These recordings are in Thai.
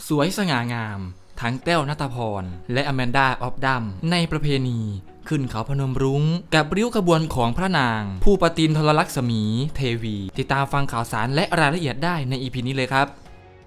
สวยสง่างามทั้งแต้วณัฐพรและอแมนดาออฟดัมในประเพณีขึ้นเขาพนมรุ้งกับริ้วขบวนของพระนางผู้ประตินทรลักษมีเทวีติดตามฟังข่าวสารและรายละเอียดได้ใน EP นี้เลยครับ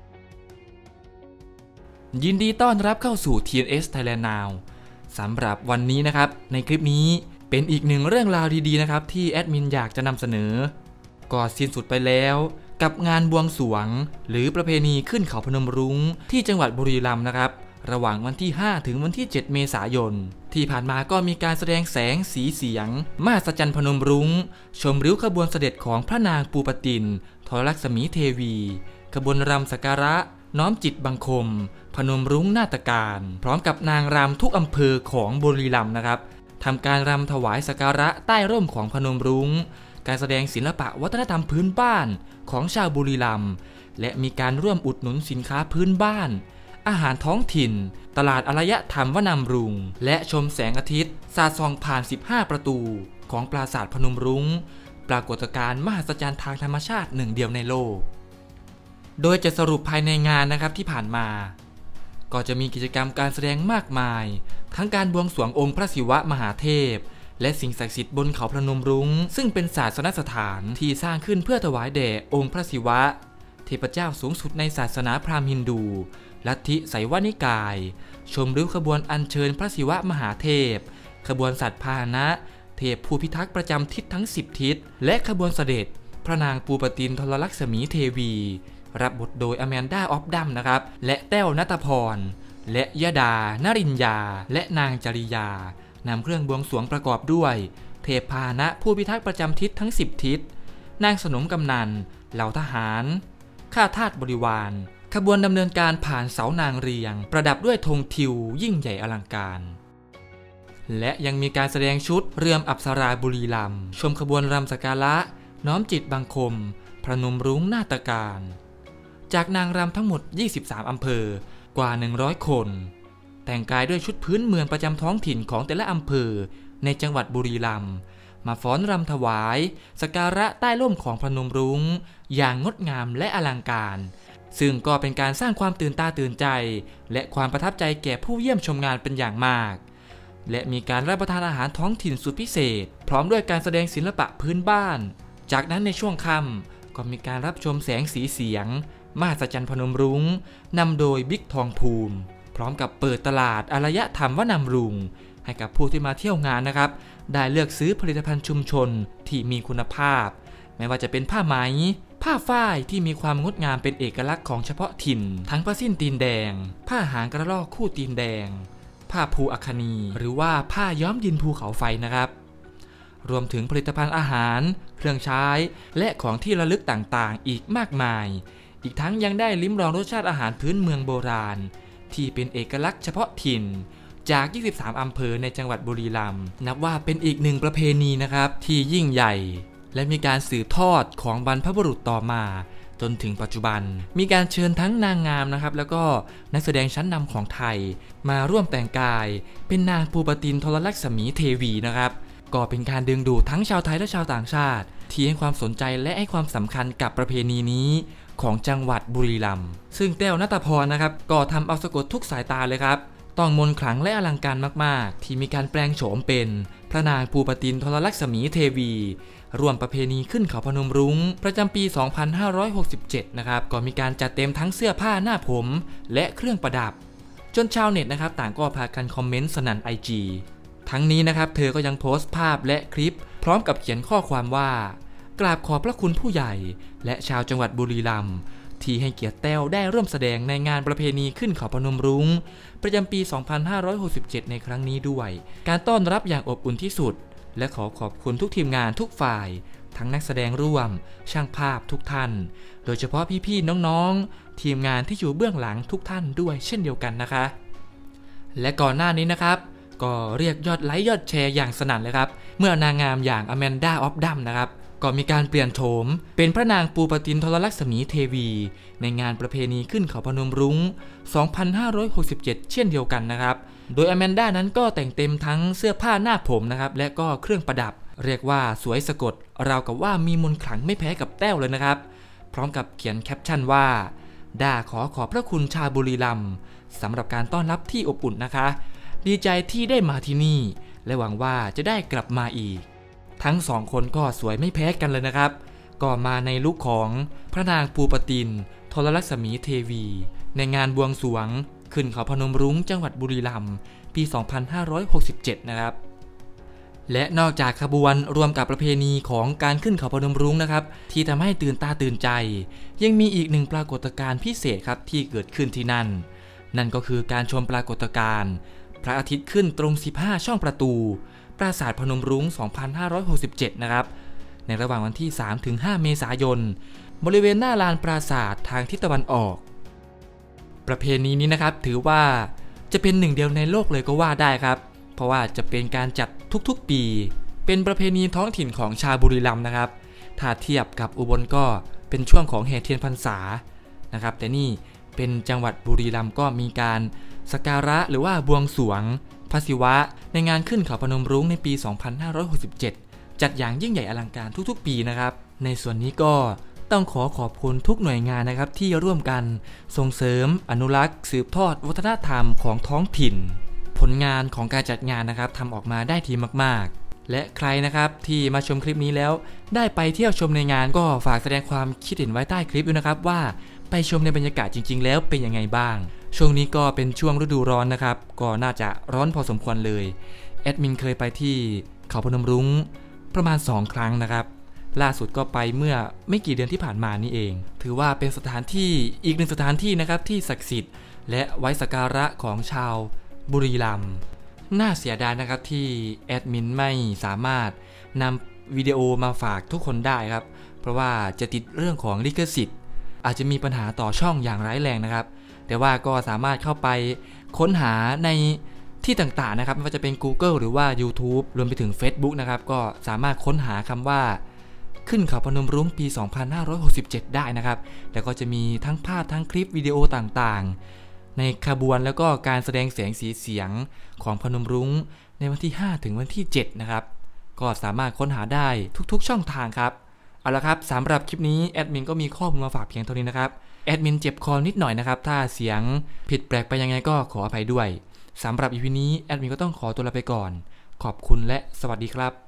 ยินดีต้อนรับเข้าสู่ TNS Thailand Now สำหรับวันนี้นะครับในคลิปนี้เป็นอีกหนึ่งเรื่องราวดีๆนะครับที่แอดมินอยากจะนำเสนอก็สิ้นสุดไปแล้วกับงานบวงสรวงหรือประเพณีขึ้นเขาพนมรุ้งที่จังหวัดบุรีรัมย์นะครับระหว่างวันที่5ถึงวันที่7เมษายนที่ผ่านมาก็มีการแสดงแสงสีเสียงมหัศจรรย์พนมรุ้งชมริ้วขบวนเสด็จของพระนางปูปตินทรลักษมีเทวีขบวนรำสักการะน้อมจิตบังคมพนมรุ้งนาฏการพร้อมกับนางรำทุกอำเภอของบุรีรัมย์นะครับทำการรำถวายสักการะใต้ร่มของพนมรุ้งการแสดงศิลปะวัฒนธรรมพื้นบ้านของชาวบุรีรัมย์และมีการร่วมอุดหนุนสินค้าพื้นบ้านอาหารท้องถิ่นตลาดอารยธรรมวนำรุงและชมแสงอาทิตย์สาดส่องผ่าน15ประตูของปราสาทพนมรุ้งปรากฏการณ์มหัศจรรย์ทางธรรมชาติหนึ่งเดียวในโลกโดยจะสรุปภายในงานนะครับที่ผ่านมาก็จะมีกิจกรรมการแสดงมากมายทั้งการบวงสรวงองค์พระศิวะมหาเทพและสิ่งศักดิ์สิทธิ์บนเขาพนมรุ้งซึ่งเป็นศาสนสถานที่สร้างขึ้นเพื่อถวายแด่องค์พระศิวะเทพเจ้าสูงสุดในศาสนาพราหมณ์ฮินดูลัทธิไสยวนิกายชมริ้วขบวนอัญเชิญพระศิวะมหาเทพขบวนสัตว์พาหนะเทพผู้พิทักษ์ประจำทิศทั้ง10ทิศและขบวนเสด็จพระนางปูปตินทรลักษมีเทวีรับบทโดยอแมนดาออฟดัมนะครับและแต้วณัฐพรและยดานริญญาและนางจริยานำเครื่องบวงสรวงประกอบด้วยเทพพาหนะผู้พิทักษ์ประจำทิศทั้ง10ทิศนางสนมกำนันเหล่าทหารข้าทาสบริวารขบวนดำเนินการผ่านเสานางเรียงประดับด้วยธงทิวยิ่งใหญ่อลังการและยังมีการแสดงชุดเรือมอัปสราบุรีรัมย์ชมขบวนรำสักการะน้อมจิตบังคมพนมรุ้งนาฏการจากนางรำทั้งหมด23อำเภอกว่า100คนแต่งกายด้วยชุดพื้นเมืองประจำท้องถิ่นของแต่ละอำเภอในจังหวัดบุรีรัมย์มาฟ้อนรำถวายสักการะใต้ร่มของพนมรุ้งอย่างงดงามและอลังการซึ่งก็เป็นการสร้างความตื่นตาตื่นใจและความประทับใจแก่ผู้เยี่ยมชมงานเป็นอย่างมากและมีการรับประทานอาหารท้องถิ่นสุดพิเศษพร้อมด้วยการแสดงศิลปะพื้นบ้านจากนั้นในช่วงค่ำก็มีการรับชมแสงสีเสียงมหัศจรรย์พนมรุ้งนำโดยบิ๊กทองภูมิพร้อมกับเปิดตลาดอารยธรรมวนำรุงให้กับผู้ที่มาเที่ยวงานนะครับได้เลือกซื้อผลิตภัณฑ์ชุมชนที่มีคุณภาพไม่ว่าจะเป็นผ้าไหมผ้าฝ้ายที่มีความงดงามเป็นเอกลักษณ์ของเฉพาะถิ่นทั้งผ้าสิ้นตีนแดงผ้าหางกระรอกคู่ตีนแดงผ้าภูอัคคณีหรือว่าผ้าย้อมดินภูเขาไฟนะครับรวมถึงผลิตภัณฑ์อาหารเครื่องใช้และของที่ระลึกต่างๆอีกมากมายอีกทั้งยังได้ลิ้มลองรสชาติอาหารพื้นเมืองโบราณที่เป็นเอกลักษณ์เฉพาะถิ่นจาก23อำเภอในจังหวัดบุรีรัมย์นับว่าเป็นอีกหนึ่งประเพณีนะครับที่ยิ่งใหญ่และมีการสืบทอดของบรรพบุรุษต่อมาจนถึงปัจจุบันมีการเชิญทั้งนางงามนะครับแล้วก็นักแสดงชั้นนำของไทยมาร่วมแต่งกายเป็นนางปูปตินทรลักษมีเทวีนะครับก็เป็นการดึงดูดทั้งชาวไทยและชาวต่างชาติที่ให้ความสนใจและให้ความสำคัญกับประเพณีนี้ของจังหวัดบุรีรัมย์ซึ่งแต้วณัฐพรนะครับก็ทำเอาสะกดทุกสายตาเลยครับต้องมนต์ขลังและอลังการมากๆที่มีการแปลงโฉมเป็นพระนางปูปตินทรลักษมีเทวีร่วมประเพณีขึ้นเขาพนมรุ้งประจำปี 2567 นะครับก็มีการจัดเต็มทั้งเสื้อผ้าหน้าผมและเครื่องประดับจนชาวเน็ตนะครับต่างก็พากันคอมเมนต์สนั่น IG ทั้งนี้นะครับเธอก็ยังโพสต์ภาพและคลิปพร้อมกับเขียนข้อความว่ากราบขอบพระคุณผู้ใหญ่และชาวจังหวัดบุรีรัมย์ที่ให้เกียรติแต้วได้ร่วมแสดงในงานประเพณีขึ้นเขาพนมรุ้งประจำปี 2567 ในครั้งนี้ด้วยการต้อนรับอย่างอบอุ่นที่สุดและขอขอบคุณทุกทีมงานทุกฝ่ายทั้งนักแสดงร่วมช่างภาพทุกท่านโดยเฉพาะพี่ๆน้องๆทีมงานที่อยู่เบื้องหลังทุกท่านด้วยเช่นเดียวกันนะคะและก่อนหน้านี้นะครับก็เรียกยอดไลค์ยอดแชร์อย่างสนั่นเลยครับเมื่อนางงามอย่างอแมนดาออฟดัมนะครับก็มีการเปลี่ยนโฉมเป็นพระนางปูปตินทรลักษมีเทวีในงานประเพณีขึ้นเขาพนมรุ้ง 2567 เช่นเดียวกันนะครับโดยอแมนดานั้นก็แต่งเต็มทั้งเสื้อผ้าหน้าผมนะครับและก็เครื่องประดับเรียกว่าสวยสะกดราวกับว่ามีมนต์ขลังไม่แพ้กับแต้วเลยนะครับพร้อมกับเขียนแคปชั่นว่าด้าขอขอบพระคุณชาวบุรีรัมย์สำหรับการต้อนรับที่อบอุ่นนะคะดีใจที่ได้มาที่นี่และหวังว่าจะได้กลับมาอีกทั้ง2 คนก็สวยไม่แพ้กันเลยนะครับก็มาในลุคของพระนางปูปตินทรลักษมีเทวีในงานบวงสรวงขึ้นเขาพนมรุ้งจังหวัดบุรีรัมย์ปี 2567 นะครับและนอกจากขบวนรวมกับประเพณีของการขึ้นเขาพนมรุ้งนะครับที่ทำให้ตื่นตาตื่นใจยังมีอีกหนึ่งปรากฏการณ์พิเศษครับที่เกิดขึ้นที่นั่นก็คือการชมปรากฏการณ์พระอาทิตย์ขึ้นตรง15ช่องประตูปราสาทพนมรุ้ง 2567 นะครับในระหว่างวันที่ 3-5 เมษายนบริเวณหน้าลานปราสาททางทิศตะวันออกประเพณีนี้นะครับถือว่าจะเป็นหนึ่งเดียวในโลกเลยก็ว่าได้ครับเพราะว่าจะเป็นการจัดทุกๆปีเป็นประเพณีท้องถิ่นของชาวบุรีรัมย์นะครับถ้าเทียบกับอุบลก็เป็นช่วงของแห่เทียนพรรษานะครับแต่นี่เป็นจังหวัดบุรีรัมย์ก็มีการสักการะหรือว่าบวงสรวงพระศิวะในงานขึ้นเขาพนมรุ้งในปี 2567 จัดอย่างยิ่งใหญ่อลังการทุกๆปีนะครับในส่วนนี้ก็ต้องขอบคุณทุกหน่วยงานนะครับที่ร่วมกันส่งเสริมอนุรักษ์สืบทอดวัฒนธรรมของท้องถิ่นผลงานของการจัดงานนะครับทำออกมาได้ดีมากๆและใครนะครับที่มาชมคลิปนี้แล้วได้ไปเที่ยวชมในงานก็ฝากแสดงความคิดเห็นไว้ใต้คลิปด้วยนะครับว่าไปชมในบรรยากาศจริงๆแล้วเป็นยังไงบ้างช่วงนี้ก็เป็นช่วงฤดูร้อนนะครับก็น่าจะร้อนพอสมควรเลยแอดมินเคยไปที่เขาพนมรุ้งประมาณ2 ครั้งนะครับล่าสุดก็ไปเมื่อไม่กี่เดือนที่ผ่านมานี่เองถือว่าเป็นสถานที่อีกหนึ่งสถานที่นะครับที่ศักดิ์สิทธิ์และไว้สักการะของชาวบุรีรัมย์น่าเสียดายนะครับที่แอดมินไม่สามารถนำวิดีโอมาฝากทุกคนได้ครับเพราะว่าจะติดเรื่องของลิขสิทธิ์อาจจะมีปัญหาต่อช่องอย่างร้ายแรงนะครับแต่ว่าก็สามารถเข้าไปค้นหาในที่ต่างๆนะครับไม่ว่าจะเป็น Google หรือว่า YouTube รวมไปถึง Facebook นะครับก็สามารถค้นหาคำว่าขึ้นเขาพนมรุ้งปี 2567 ได้นะครับแล้วก็จะมีทั้งภาพทั้งคลิปวิดีโอต่างๆในขบวนแล้วก็การแสดงแสงสีเสียงของพนมรุ้งในวันที่ 5 ถึงวันที่ 7 นะครับก็สามารถค้นหาได้ทุกๆช่องทางครับเอาละครับสำหรับคลิปนี้แอดมินก็มีข้อมูลมาฝากเพียงเท่านี้นะครับแอดมินเจ็บคอนิดหน่อยนะครับถ้าเสียงผิดแปลกไปยังไงก็ขออภัยด้วยสำหรับ EP นี้แอดมินก็ต้องขอตัวลาไปก่อนขอบคุณและสวัสดีครับ